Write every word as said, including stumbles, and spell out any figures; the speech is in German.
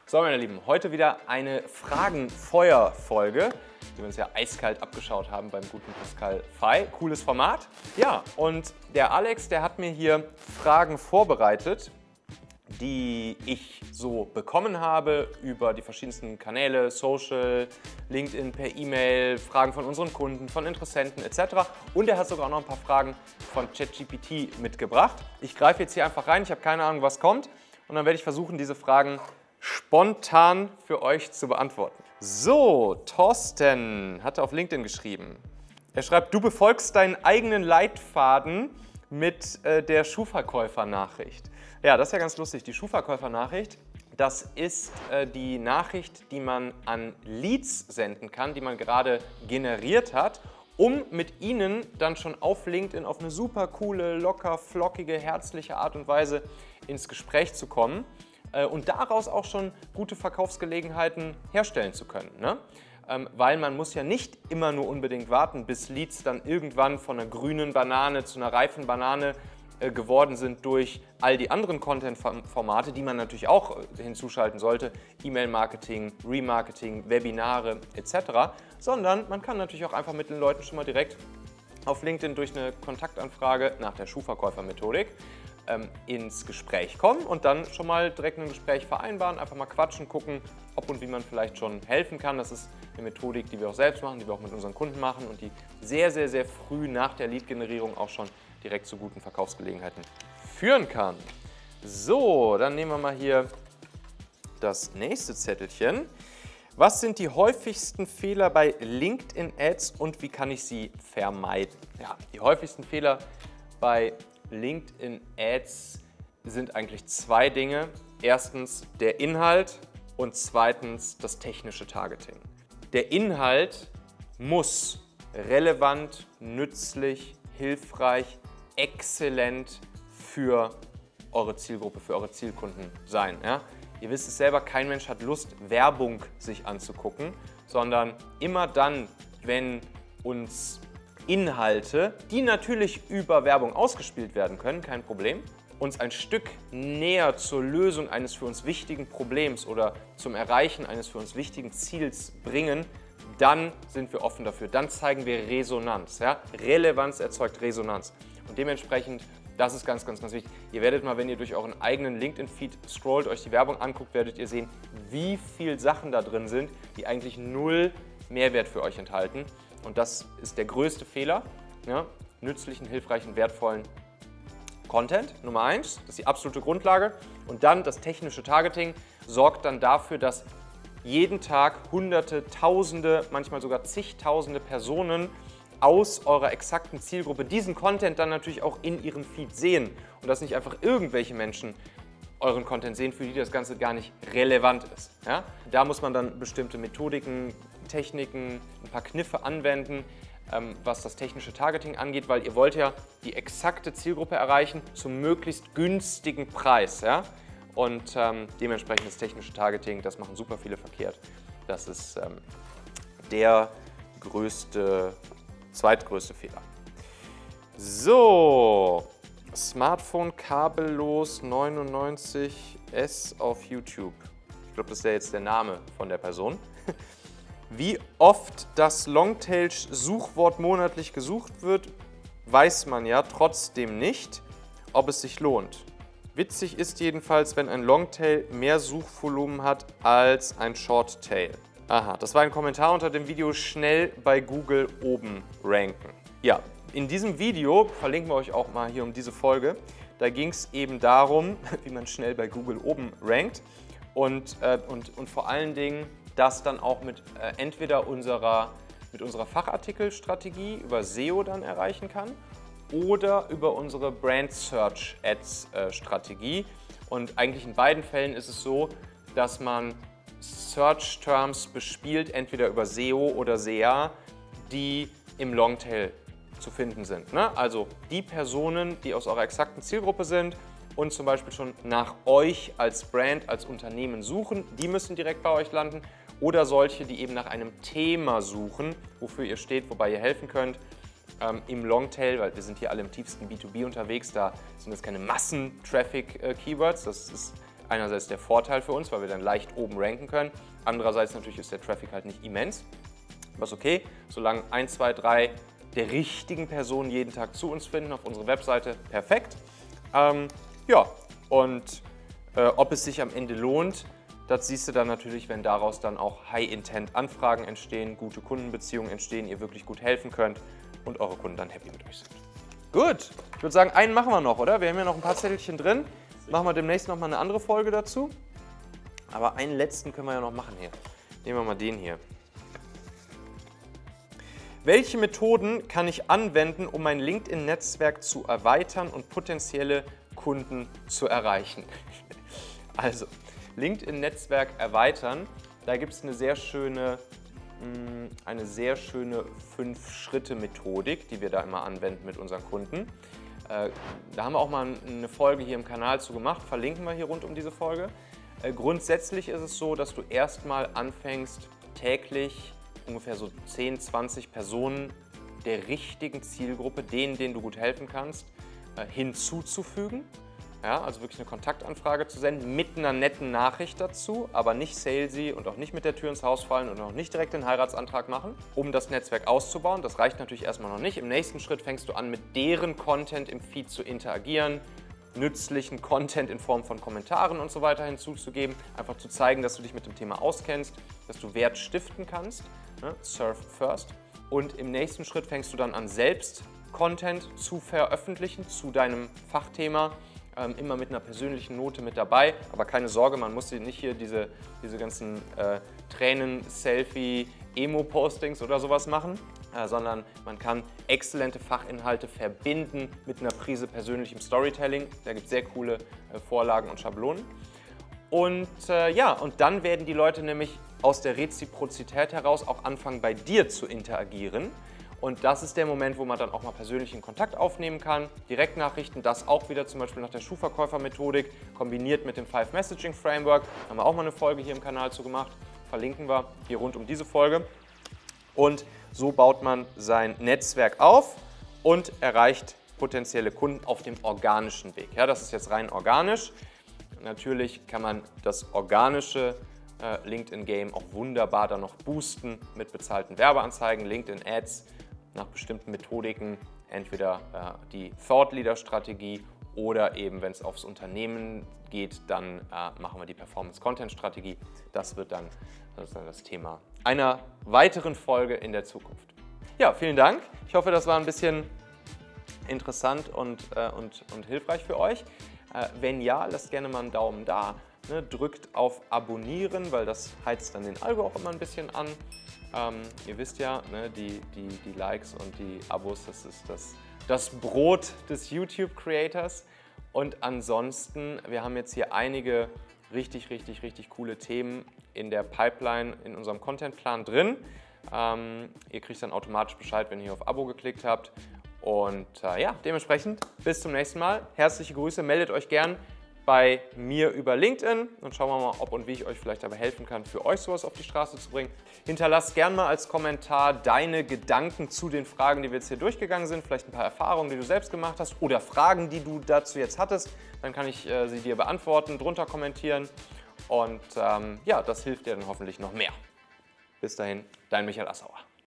So, meine Lieben, heute wieder eine Fragen-Feuer-Folge, die wir uns ja eiskalt abgeschaut haben beim guten Pascal Fay. Cooles Format. Ja, und der Alex, der hat mir hier Fragen vorbereitet, die ich so bekommen habe über die verschiedensten Kanäle, Social, LinkedIn, per E-Mail, Fragen von unseren Kunden, von Interessenten et cetera. Und er hat sogar noch ein paar Fragen von ChatGPT mitgebracht. Ich greife jetzt hier einfach rein, ich habe keine Ahnung, was kommt. Und dann werde ich versuchen, diese Fragen spontan für euch zu beantworten. So, Thorsten hat auf LinkedIn geschrieben. Er schreibt, du befolgst deinen eigenen Leitfaden mit äh, der Schuhverkäufer-Nachricht. Ja, das ist ja ganz lustig. Die Schuhverkäufer-Nachricht, das ist äh, die Nachricht, die man an Leads senden kann, die man gerade generiert hat, um mit ihnen dann schon auf LinkedIn auf eine super coole, locker, flockige, herzliche Art und Weise ins Gespräch zu kommen äh, und daraus auch schon gute Verkaufsgelegenheiten herstellen zu können. Ne? Ähm, weil man muss ja nicht immer nur unbedingt warten, bis Leads dann irgendwann von einer grünen Banane zu einer reifen Banane äh, geworden sind durch all die anderen Content-Formate, die man natürlich auch äh, hinzuschalten sollte, E-Mail-Marketing, Remarketing, Webinare et cetera, sondern man kann natürlich auch einfach mit den Leuten schon mal direkt auf LinkedIn durch eine Kontaktanfrage nach der Schuhverkäufer-Methodik ähm, ins Gespräch kommen und dann schon mal direkt ein Gespräch vereinbaren, einfach mal quatschen, gucken, ob und wie man vielleicht schon helfen kann. Das ist eine Methodik, die wir auch selbst machen, die wir auch mit unseren Kunden machen und die sehr, sehr, sehr früh nach der Lead-Generierung auch schon direkt zu guten Verkaufsgelegenheiten führen kann. So, dann nehmen wir mal hier das nächste Zettelchen. Was sind die häufigsten Fehler bei LinkedIn-Ads und wie kann ich sie vermeiden? Ja, die häufigsten Fehler bei LinkedIn-Ads sind eigentlich zwei Dinge. Erstens der Inhalt und zweitens das technische Targeting. Der Inhalt muss relevant, nützlich, hilfreich, exzellent für eure Zielgruppe, für eure Zielkunden sein. Ja? Ihr wisst es selber, kein Mensch hat Lust, Werbung sich anzugucken, sondern immer dann, wenn uns Inhalte, die natürlich über Werbung ausgespielt werden können, kein Problem, uns ein Stück näher zur Lösung eines für uns wichtigen Problems oder zum Erreichen eines für uns wichtigen Ziels bringen, dann sind wir offen dafür. Dann zeigen wir Resonanz. Ja? Relevanz erzeugt Resonanz. Und dementsprechend, das ist ganz, ganz, ganz wichtig. Ihr werdet mal, wenn ihr durch euren eigenen LinkedIn-Feed scrollt, euch die Werbung anguckt, werdet ihr sehen, wie viele Sachen da drin sind, die eigentlich null Mehrwert für euch enthalten. Und das ist der größte Fehler. Ja? Nützlichen, hilfreichen, wertvollen Content, Nummer eins, das ist die absolute Grundlage. Und dann das technische Targeting sorgt dann dafür, dass jeden Tag Hunderte, Tausende, manchmal sogar zigtausende Personen aus eurer exakten Zielgruppe diesen Content dann natürlich auch in ihrem Feed sehen. Und dass nicht einfach irgendwelche Menschen euren Content sehen, für die das Ganze gar nicht relevant ist. Ja? Da muss man dann bestimmte Methodiken, Techniken, ein paar Kniffe anwenden, ähm, was das technische Targeting angeht, weil ihr wollt ja die exakte Zielgruppe erreichen zum möglichst günstigen Preis. Ja? Und ähm, dementsprechend das technische Targeting, das machen super viele verkehrt. Das ist ähm, der größte, zweitgrößte Fehler. So, Smartphone kabellos neunundneunzig S auf YouTube. Ich glaube, das ist ja jetzt der Name von der Person. Wie oft das Longtail-Suchwort monatlich gesucht wird, weiß man ja trotzdem nicht, ob es sich lohnt. Witzig ist jedenfalls, wenn ein Longtail mehr Suchvolumen hat als ein Shorttail. Aha, das war ein Kommentar unter dem Video schnell bei Google oben ranken. Ja, in diesem Video, verlinken wir euch auch mal hier um diese Folge, da ging es eben darum, wie man schnell bei Google oben rankt und, äh, und, und vor allen Dingen das dann auch mit äh, entweder unserer, mit unserer Fachartikelstrategie über S E O dann erreichen kann oder über unsere Brand Search Ads äh, Strategie. Und eigentlich in beiden Fällen ist es so, dass man Search Terms bespielt, entweder über S E O oder S E A, die im Longtail zu finden sind. Ne? Also die Personen, die aus eurer exakten Zielgruppe sind und zum Beispiel schon nach euch als Brand, als Unternehmen suchen, die müssen direkt bei euch landen. Oder solche, die eben nach einem Thema suchen, wofür ihr steht, wobei ihr helfen könnt. Ähm, im Longtail, weil wir sind hier alle im tiefsten B zwei B unterwegs, da sind das keine Massen-Traffic-Keywords, das ist einerseits der Vorteil für uns, weil wir dann leicht oben ranken können. Andererseits natürlich ist der Traffic halt nicht immens. Was okay, solange ein, zwei, drei der richtigen Personen jeden Tag zu uns finden auf unsere Webseite, perfekt. Ähm, ja, und äh, ob es sich am Ende lohnt, das siehst du dann natürlich, wenn daraus dann auch High-Intent-Anfragen entstehen, gute Kundenbeziehungen entstehen, ihr wirklich gut helfen könnt und eure Kunden dann happy mit euch sind. Gut, ich würde sagen, einen machen wir noch, oder? Wir haben ja noch ein paar Zettelchen drin. Machen wir demnächst noch mal eine andere Folge dazu. Aber einen letzten können wir ja noch machen hier. Nehmen wir mal den hier. Welche Methoden kann ich anwenden, um mein LinkedIn-Netzwerk zu erweitern und potenzielle Kunden zu erreichen? Also, LinkedIn-Netzwerk erweitern, da gibt es eine sehr schöne, eine sehr schöne fünf-Schritte-Methodik, die wir da immer anwenden mit unseren Kunden. Da haben wir auch mal eine Folge hier im Kanal zu gemacht, verlinken wir hier rund um diese Folge. Grundsätzlich ist es so, dass du erstmal anfängst, täglich ungefähr so zehn, zwanzig Personen der richtigen Zielgruppe, denen, denen du gut helfen kannst, hinzuzufügen. Ja, also wirklich eine Kontaktanfrage zu senden mit einer netten Nachricht dazu, aber nicht salesy und auch nicht mit der Tür ins Haus fallen und auch nicht direkt den Heiratsantrag machen, um das Netzwerk auszubauen. Das reicht natürlich erstmal noch nicht. Im nächsten Schritt fängst du an, mit deren Content im Feed zu interagieren, nützlichen Content in Form von Kommentaren und so weiter hinzuzugeben, einfach zu zeigen, dass du dich mit dem Thema auskennst, dass du Wert stiften kannst, ne? Serve first. Und im nächsten Schritt fängst du dann an, selbst Content zu veröffentlichen zu deinem Fachthema, ähm, immer mit einer persönlichen Note mit dabei, aber keine Sorge, man muss nicht hier diese, diese ganzen äh, Tränen-Selfie, Emo-Postings oder sowas machen, äh, sondern man kann exzellente Fachinhalte verbinden mit einer Prise persönlichem Storytelling. Da gibt es sehr coole äh, Vorlagen und Schablonen. Und äh, ja, und dann werden die Leute nämlich aus der Reziprozität heraus auch anfangen, bei dir zu interagieren. Und das ist der Moment, wo man dann auch mal persönlichen Kontakt aufnehmen kann. Direktnachrichten, das auch wieder zum Beispiel nach der Schuhverkäufer-Methodik, kombiniert mit dem Five Messaging Framework. Da haben wir auch mal eine Folge hier im Kanal zu gemacht. Verlinken wir hier rund um diese Folge. Und so baut man sein Netzwerk auf und erreicht potenzielle Kunden auf dem organischen Weg. Ja, das ist jetzt rein organisch. Natürlich kann man das organische äh, LinkedIn-Game auch wunderbar dann noch boosten mit bezahlten Werbeanzeigen, LinkedIn-Ads, nach bestimmten Methodiken, entweder äh, die Thought Leader-Strategie oder eben, wenn es aufs Unternehmen geht, dann äh, machen wir die Performance-Content-Strategie. Das wird dann, das ist dann das Thema einer weiteren Folge in der Zukunft. Ja, vielen Dank. Ich hoffe, das war ein bisschen interessant und, äh, und, und hilfreich für euch. Äh, wenn ja, lasst gerne mal einen Daumen da. Ne, drückt auf Abonnieren, weil das heizt dann den Algo auch immer ein bisschen an. Ähm, ihr wisst ja, ne, die, die, die Likes und die Abos, das ist das, das Brot des YouTube-Creators. Und ansonsten, wir haben jetzt hier einige richtig, richtig, richtig coole Themen in der Pipeline, in unserem Contentplan drin. Ähm, ihr kriegt dann automatisch Bescheid, wenn ihr hier auf Abo geklickt habt. Und äh, ja, dementsprechend bis zum nächsten Mal. Herzliche Grüße, meldet euch gern bei mir über LinkedIn und schauen wir mal, ob und wie ich euch vielleicht dabei helfen kann, für euch sowas auf die Straße zu bringen. Hinterlasst gerne mal als Kommentar deine Gedanken zu den Fragen, die wir jetzt hier durchgegangen sind, vielleicht ein paar Erfahrungen, die du selbst gemacht hast oder Fragen, die du dazu jetzt hattest. Dann kann ich äh, sie dir beantworten, drunter kommentieren und ähm, ja, das hilft dir dann hoffentlich noch mehr. Bis dahin, dein Michael Assauer.